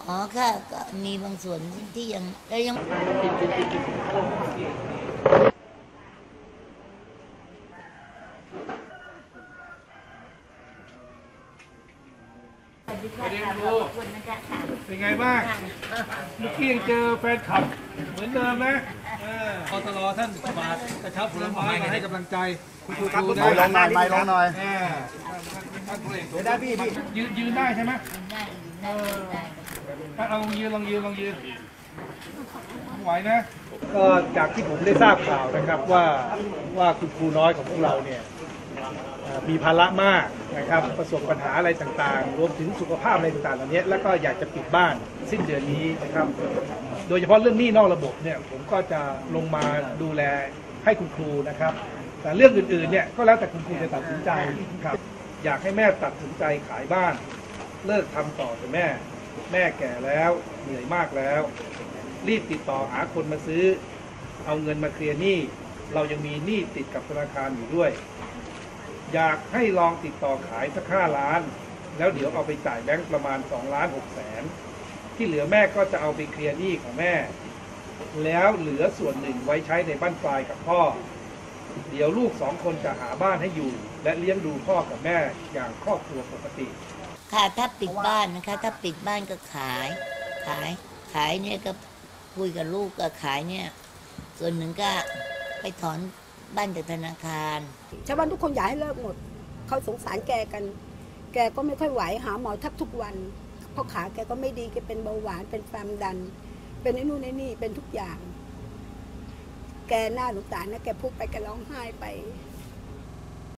อ๋อค่ะก็มีบางส่วนที่ยังแล้วยังสวัสดีครูเป็นไงบ้างเมื่อกี้ยังเจอแฟนคลับเหมือนเดิมนะพอตลอท่านมากระชับผลไม้มาให้กำลังใจคุณครูครับไม่ลงหน่อยไม่ลงหน่อยท่านพลเอกได้พี่ยืนได้ใช่ไหมเอาลองยืนไหวนะก็จากที่ผมได้ทราบข่าวนะครับว่าคุณครูน้อยของพวกเราเนี่ยมีภาระมากนะครับประสบปัญหาอะไรต่างๆรวมถึงสุขภาพอะไรต่างๆเหล่านี้แล้วก็อยากจะปิดบ้านสิ้นเดือนนี้นะครับโดยเฉพาะเรื่องหนี้นอกระบบเนี่ยผมก็จะลงมาดูแลให้คุณครูนะครับแต่เรื่องอื่นๆเนี่ยก็แล้วแต่คุณครูจะตัดสินใจครับอยากให้แม่ตัดสินใจขายบ้านเลิกทำต่อเถอะแม่แก่แล้วเหนื่อยมากแล้วรีบติดต่อหาคนมาซื้อเอาเงินมาเคลียร์หนี้เรายังมีหนี้ติดกับธนาคารอยู่ด้วยอยากให้ลองติดต่อขายสัก5 ล้านแล้วเดี๋ยวเอาไปจ่ายแบงก์ประมาณ2,600,000ที่เหลือแม่ก็จะเอาไปเคลียร์หนี้ของแม่แล้วเหลือส่วนหนึ่งไว้ใช้ในบ้านปลายกับพ่อเดี๋ยวลูก2 คนจะหาบ้านให้อยู่และเลี้ยงดูพ่อกับแม่อย่างครอบครัวปกติค่ะถ้าปิดบ้านนะคะถ้าปิดบ้านก็ขายเนี่ยก็คุยกับลูกก็ขายเนี่ยส่วนหนึ่งก็ไปถอนบ้านจากธนาคารชาวบ้านทุกคนอยากให้เลิกหมดเขาสงสารแกกันแกก็ไม่ค่อยไหวหาหมอแทบทุกวันเพราะขาแกก็ไม่ดีแกเป็นเบาหวานเป็นความดันเป็นไอ้นู่นไอ้นี่เป็นทุกอย่างแกหน้าหลูกตานะแกพูดไปแกร้องไห้ไป